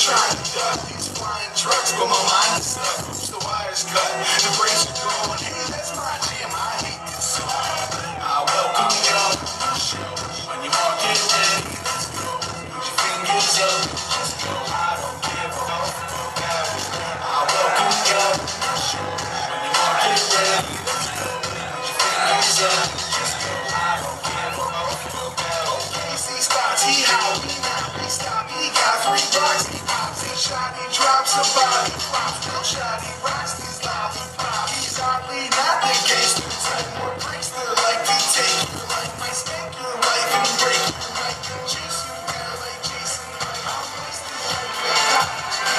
trying to duck these flying trucks, but my mind is stuck. The wires cut, the brakes are going. Hey, that's my jam. I hate this song. I welcome you to the show. When you walk in, let's go. Put your fingers up, just go. I don't give a fuck. I welcome you to the show. When you walk in, let's go. Put your fingers up, just go. I don't give a fuck. Okay, see spots, he hot, we not, we stop. He got 3 blocks, he pops, he shot, he drops a body, pops, no shot, he rocks these lollipops. He's hardly not the gangster type, more bricks that like to take your life, might spank your wife and break your mic and chase you girl like Jason. I'm wasted like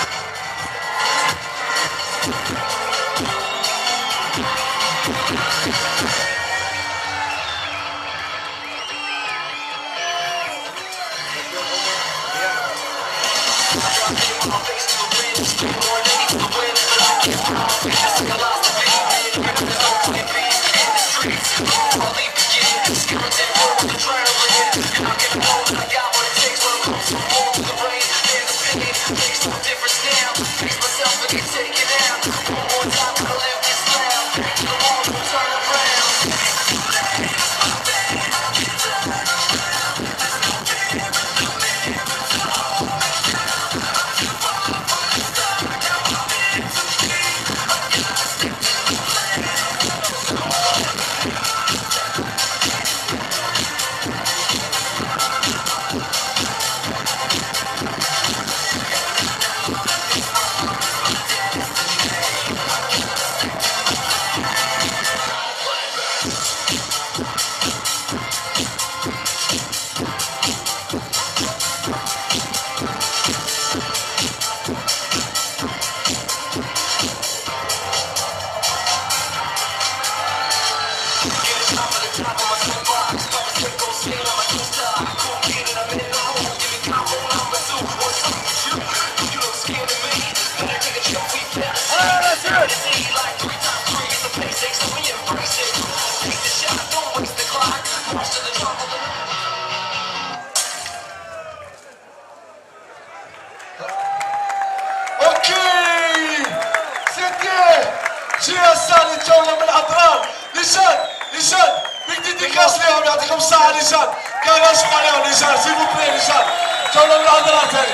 GSL الجولة من الأطرار لجان بيك ديديكاس ليهم يعطيكم الصحة لجان كان يشكو عليهم لجان سيبو بلاي لجان جولة من الأطرار.